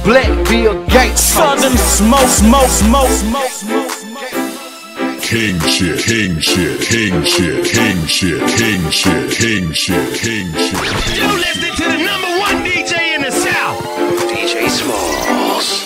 Black Bill Gates. Southern smoke. King shit, king shit, king shit, king shit, king shit, king shit, king shit. You listening to the #1 DJ in the South, DJ Smalls.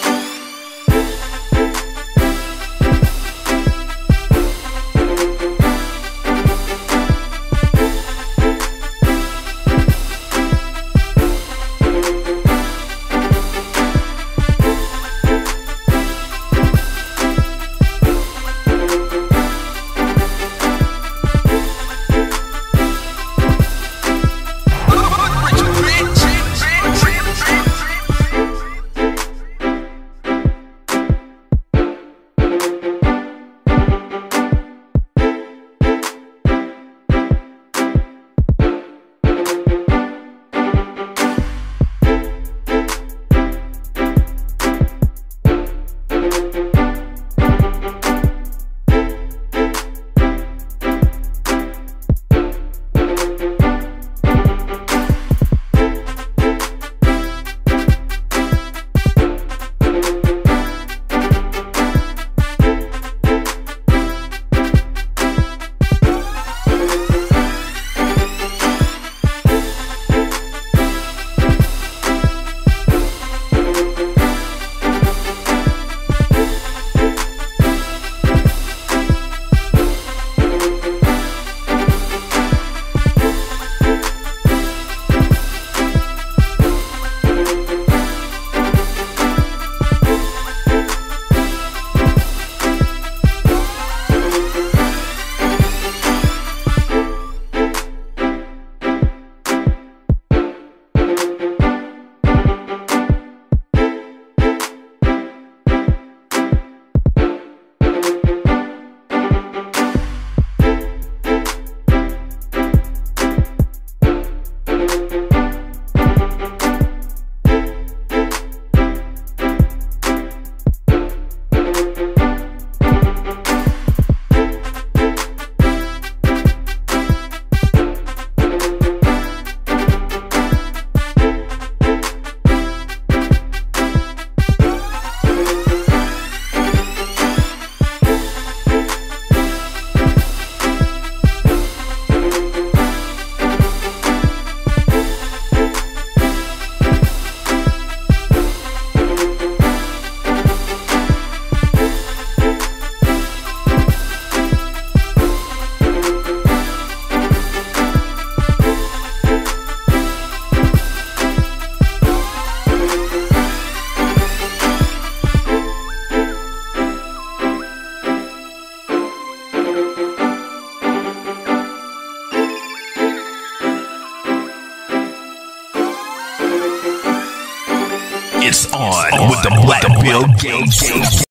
It's on with the Black Bill Gates.